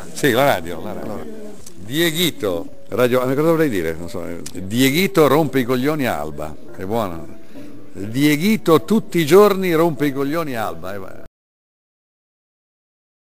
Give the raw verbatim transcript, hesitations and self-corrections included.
Sì, la radio, la radio. Allora. Dieghito, radio, cosa dovrei dire? Non so. Dieghito rompe i coglioni a Alba, è buono. Dieghito tutti i giorni rompe i coglioni a Alba.